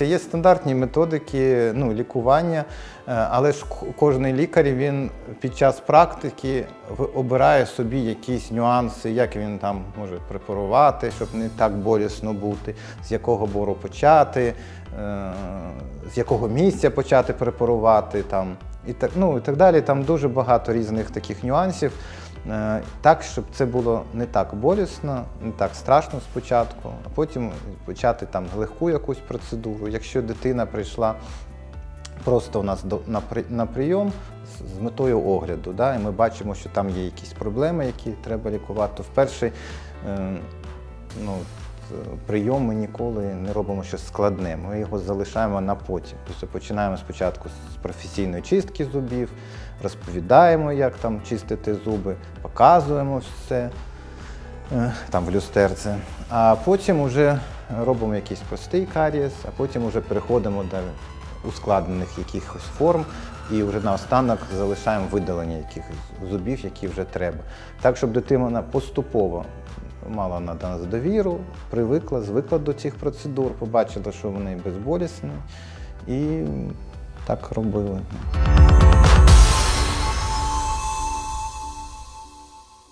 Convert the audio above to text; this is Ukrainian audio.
Дивіться, є стандартні методики лікування, але ж кожен лікар, він під час практики обирає собі якісь нюанси, як він там може препарувати, щоб не так болісно бути, з якого бору почати, з якого місця почати препарувати і так далі. Там дуже багато різних таких нюансів. Так, щоб це було не так болісно, не так страшно спочатку, а потім почати легку якусь процедуру. Якщо дитина прийшла просто у нас на прийом з метою огляду, і ми бачимо, що там є якісь проблеми, які треба лікувати, то в перший прийом ми ніколи не робимо щось складне, ми його залишаємо на потім. Тобто починаємо спочатку з професійної чистки зубів, розповідаємо, як там чистити зуби, показуємо все в люстерці, а потім вже робимо якийсь простий карієс, а потім вже переходимо до ускладнених якихось форм і вже наостанок залишаємо видалення якихось зубів, які вже треба. Так, щоб дитина поступово мала на нас довіру, звикла до цих процедур, побачила, що вони безболісні, і так робили.